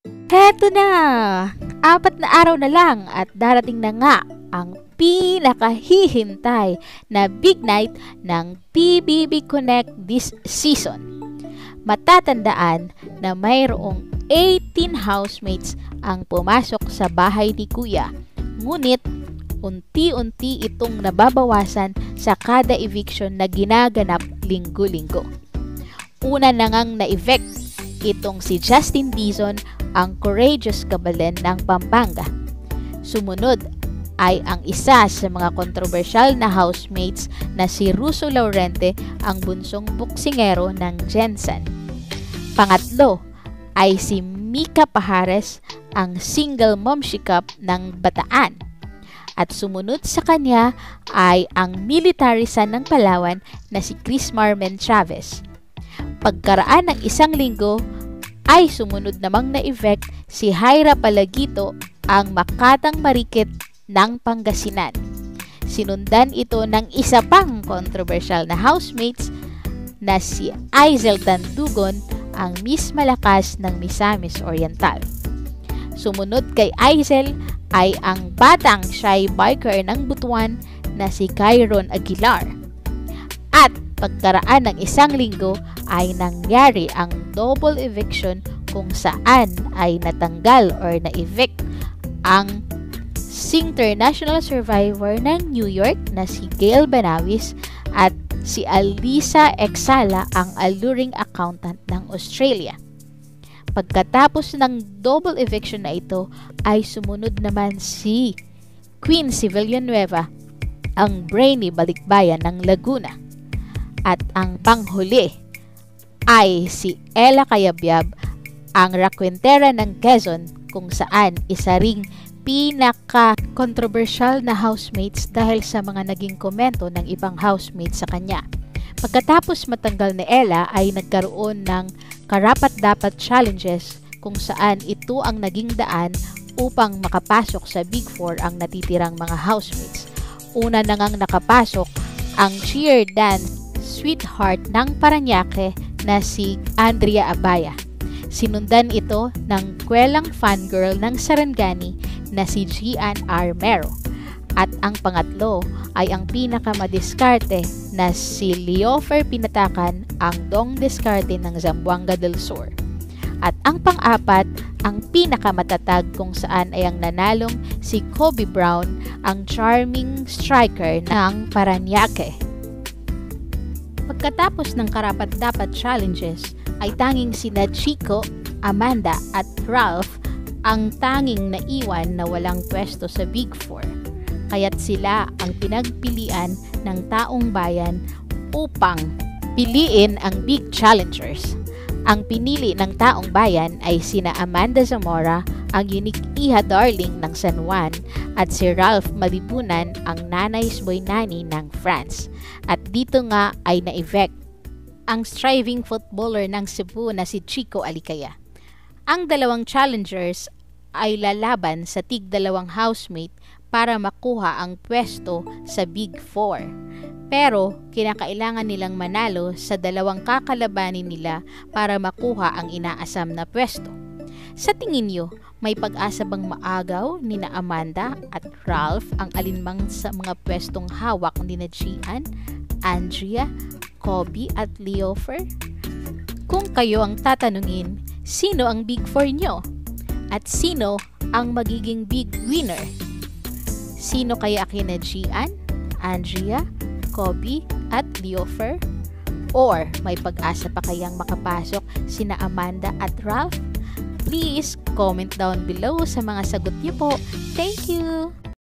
Heto na! 4 na araw na lang at darating na nga ang pinakahihintay na big night ng PBB Connect this season. Matatandaan na mayroong 18 housemates ang pumasok sa bahay ni Kuya. Ngunit unti-unti itong nababawasan sa kada eviction na ginaganap linggo-linggo. Una na ngang na-evict itong si Justin Dizon, ang courageous kabalen ng Pampanga. Sumunod ay ang isa sa mga kontrobersyal na housemates na si Russo Laurente, ang bunsong buksingero ng Jensen. Pangatlo ay si Mika Pajares, ang single momshikap ng Bataan. At sumunod sa kanya ay ang military son ng Palawan na si Chris Marmen Chavez. Pagkaraan ng isang linggo ay sumunod namang na-evict si Jaira Palagito, ang Makatang Marikit ng Pangasinan. Sinundan ito ng isa pang controversial na housemates na si Aizel Tandugon, ang Miss Malakas ng Misamis Oriental. Sumunod kay Aizel ay ang batang shy biker ng Butuan na si Kyron Aguilar. At pagkaraan ng isang linggo ay nangyari ang double eviction kung saan ay natanggal or na-evict ang international survivor ng New York na si Gail Banawis at si Alisa Exala, ang alluring accountant ng Australia. Pagkatapos ng double eviction na ito ay sumunod naman si Queen Villanueva, ang brainy balikbayan ng Laguna. At ang panghuli ay si Ella Cayabyab, ang rakwentera ng Quezon, kung saan isa ring pinaka-controversial na housemates dahil sa mga naging komento ng ibang housemates sa kanya. Pagkatapos matanggal ni Ella ay nagkaroon ng karapat-dapat challenges kung saan ito ang naging daan upang makapasok sa Big Four ang natitirang mga housemates. Una na ngang nakapasok ang cheer dance sweetheart ng Parañaque na si Andrea Abaya. Sinundan ito ng kwelang fangirl ng Sarangani na si Gian R. Mero. At ang pangatlo ay ang pinakamadiskarte na si Leofer Pinatakan, ang dong diskarte ng Zamboanga del Sur. At ang pang-apat, ang pinakamatatag kung saan ay ang nanalong si Kobe Brown, ang charming striker ng Parañaque. Pagkatapos ng karapat-dapat challenges, ay tanging sina Chico, Amanda at Ralph ang tanging naiwan na walang pwesto sa Big Four. Kaya't sila ang pinagpilian ng taong bayan upang piliin ang big challengers. Ang pinili ng taong bayan ay sina Amanda Zamora, ang unique iha darling ng San Juan, at si Ralph Malibunan, ang nanay's boy nani ng France. At dito nga ay na-evict ang striving footballer ng Cebu na si Chico Alicaya. Ang dalawang challengers ay lalaban sa tig-2 housemate para makuha ang pwesto sa Big Four. Pero kinakailangan nilang manalo sa 2 kakalabanin nila para makuha ang inaasam na pwesto. Sa tingin niyo, may pag-asa bang maagaw ni na Amanda at Ralph ang alinmang sa mga pwestong hawak ni na Gian, Andrea, Kobe at Leofer? Kung kayo ang tatanungin, sino ang Big Four nyo? At sino ang magiging big winner? Sino kaya kina Gian, Andrea, Kobe at Leofer? Or may pag-asa pa kayang makapasok sina Amanda at Ralph? Please comment down below sa mga sagot niyo po. Thank you!